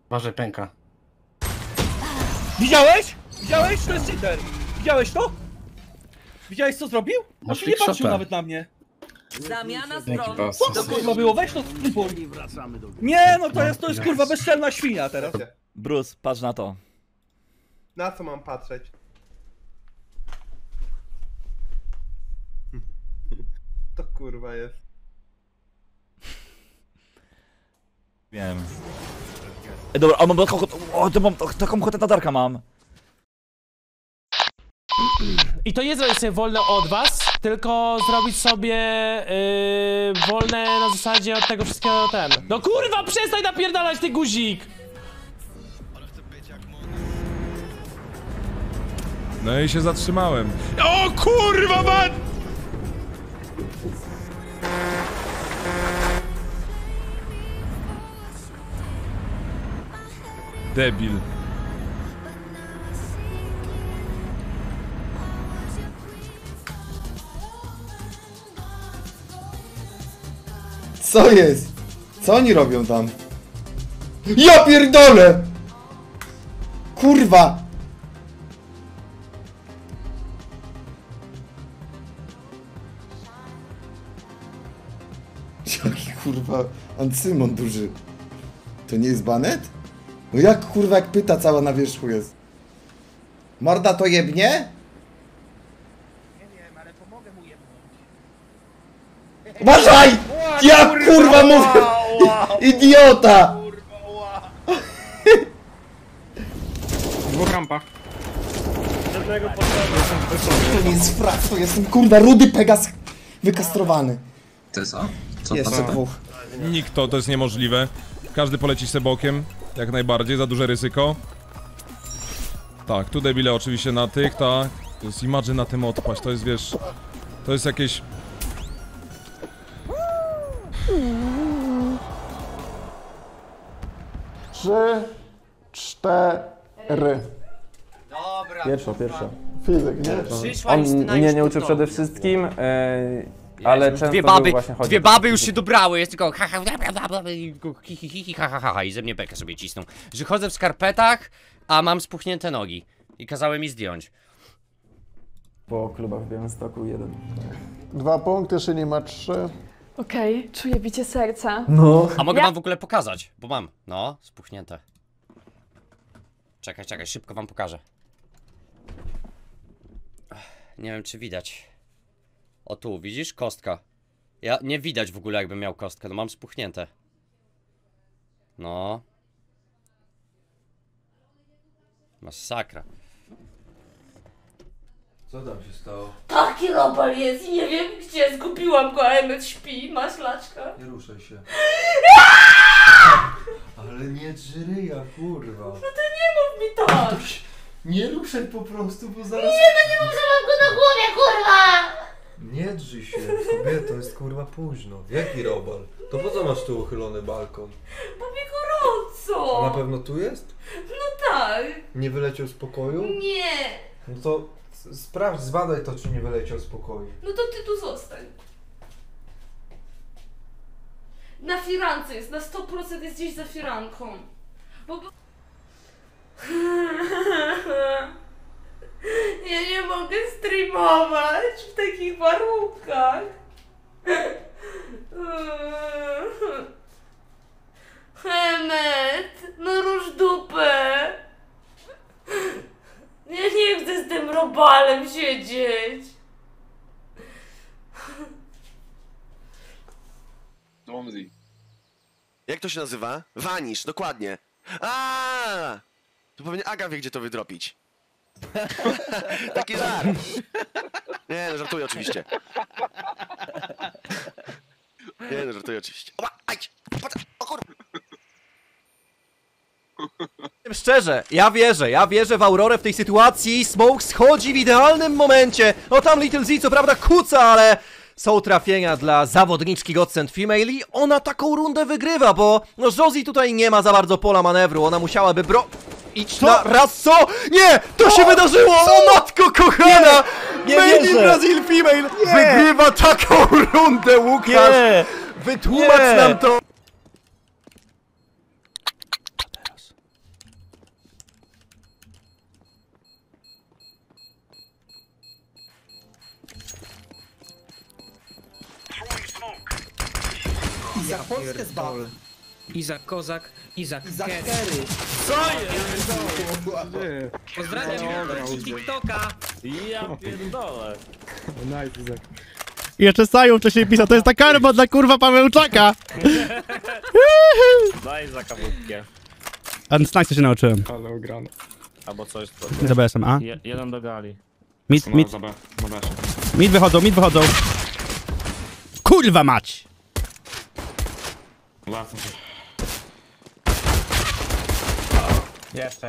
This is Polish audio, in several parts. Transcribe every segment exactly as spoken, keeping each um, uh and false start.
Uważaj, pęka. Widziałeś? Widziałeś? To jest cheater! Widziałeś to? Widziałeś co zrobił? On się nie patrzył nawet na mnie. Zamiana stron. Co to kurwa było? Weź to sklipuj. Nie, no to jest, to jest kurwa bezczelna świnia teraz. Bruce, patrz na to. Na co mam patrzeć? To kurwa jest. Wiem. Ej, dobra, o, mam taką, o, to mam taką ochotę tatarka mam. I to nie zrobić sobie wolne od was, tylko zrobić sobie yy, wolne na zasadzie od tego wszystkiego ten. No kurwa, przestań napierdalać ty guzik! No i się zatrzymałem. O kurwa man! Debil. Co jest? Co oni robią tam? Ja pierdolę! Kurwa! Jaki kurwa Ancymon duży. To nie jest banet? No jak kurwa jak pyta cała na wierzchu jest. Morda to jebnie? Nie wiem, ale pomogę mu jebnąć. Uważaj! Ja kurwa mówię! Idiota! Dwóch rampach. To nie jest frak, to jestem kurwa rudy Pegas wykastrowany. Ty co? Co Jeszcze tam? dwóch. Nikt to, to jest niemożliwe. Każdy poleci se bokiem. Jak najbardziej, za duże ryzyko. Tak, tu debile oczywiście na tych, tak. To jest imagine na tym odpaść, to jest wiesz... To jest jakieś... Trzy, cztery. Dobra. Pierwsza, pierwsza. Fizyk, nie? On mnie nie uczył przede wszystkim, e, ale często dwie baby, właśnie chodzi dwie baby już się dobrały, jest tylko ha ha ha hi hi hi ha ha ha ha i ze mnie bekę sobie cisną. Że chodzę w skarpetach, a mam spuchnięte nogi. I kazały mi zdjąć. Po klubach w Białymstoku jeden. Dwa punkty, Szyni ma trzy. Okej, okay, czuję bicie serca. No. A mogę ja... wam w ogóle pokazać, bo mam. No, spuchnięte. Czekaj, czekaj, szybko wam pokażę. Nie wiem, czy widać. O tu, widzisz? Kostka. Ja nie widać w ogóle, jakbym miał kostkę, no mam spuchnięte. No. Masakra. Co tam się stało? Taki robal jest i nie wiem gdzie, zgubiłam go, a Emmet śpi, masz laczka. Nie ruszaj się. Ale nie drzyryja, kurwa. No to nie mów mi tak! Nie ruszaj po prostu, bo zaraz... Nie, no nie mów, że mam go na głowie, kurwa! Nie drzyj się, kobieto, jest kurwa późno. Jaki robal? To po co masz tu uchylony balkon? Bo mi gorąco! A na pewno tu jest? No tak! Nie wyleciał z pokoju? Nie! No to sprawdź, zbadaj to, czy nie wyleciał z pokoju. No to ty tu zostań. Na firance jest, na sto procent jest gdzieś za firanką. Bo... Ja nie mogę streamować w takich warunkach. Emmet, no rusz dupę. Ja nie chcę z tym robalem siedzieć. Jak to się nazywa? Vanish, dokładnie. A, to pewnie Aga wie, gdzie to wydropić. Taki żart. Nie no, żartuję oczywiście. Nie no, żartuję oczywiście. Oba, ajdź! O kur... Szczerze, ja wierzę, ja wierzę w Aurorę w tej sytuacji. Smoke schodzi w idealnym momencie. O tam Little Z co prawda kuca, ale są trafienia dla zawodniczki Godsend Female i ona taką rundę wygrywa, bo no Josie tutaj nie ma za bardzo pola manewru. Ona musiałaby bro... Idź na raz, co? Nie! To się wydarzyło! O matko kochana! Made in Brazil Female nie. Wygrywa taką rundę, Łukasz! Nie. Wytłumacz nie. nam to! Izak Polskę zbaw. Izak Kozak, Izak Izak Kerry. Kerry. Co jest? Pozdrawiam ci TikToka. Ja pierdolę. Nice, Izak. I jeszcze Saju wcześniej pisał, to jest ta karma dla kurwa Pawełczaka! Daj za kawutkę. A Snacksa się nauczyłem. Ale ograne. Albo coś to. Za B S M, a? Je, jeden do gali. Mid, mid, Za B, za B. mid wychodzą, mid wychodzą. Kurwa mać! Lasem się. Jeszcze.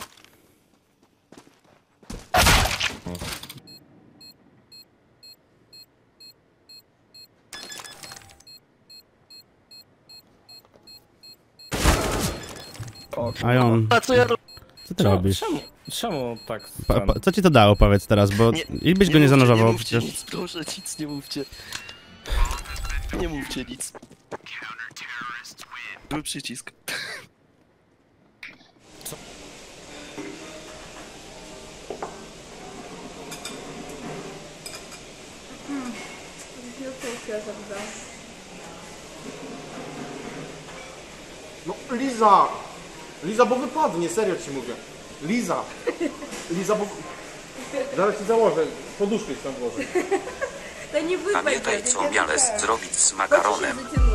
A on... A co ja robię? Co ty robisz? Czemu, czemu tak? Pa, pa, co ci to dało, powiedz teraz, bo i byś go nie zanurzował nie mówcie przecież. nic, proszę, nic nie mówcie. Nie mówcie nic. Był przycisk. No Liza! Liza, bo wypadnie, serio ci mówię. Liza! Liza, bo... Zaraz ci założę, poduszkę ci tam włożę. Pamiętaj, co miałeś zrobić z makaronem.